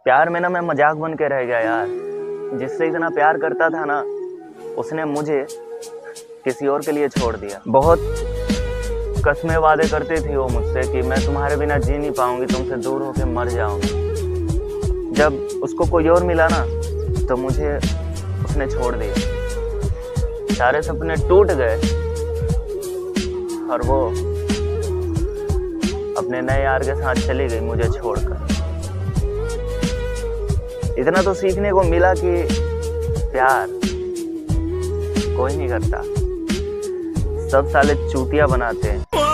प्यार में ना मैं मजाक बन के रह गया यार। जिससे इतना प्यार करता था ना, उसने मुझे किसी और के लिए छोड़ दिया। बहुत कस्में वादे करती थी वो मुझसे कि मैं तुम्हारे बिना जी नहीं पाऊंगी, तुमसे दूर होकर मर जाऊंगी। जब उसको कोई और मिला ना तो मुझे उसने छोड़ दिया। सारे सपने टूट गए और वो अपने नए यार के साथ चली गई मुझे छोड़कर। इतना तो सीखने को मिला कि प्यार कोई नहीं करता, सब साले चूतिया बनाते हैं।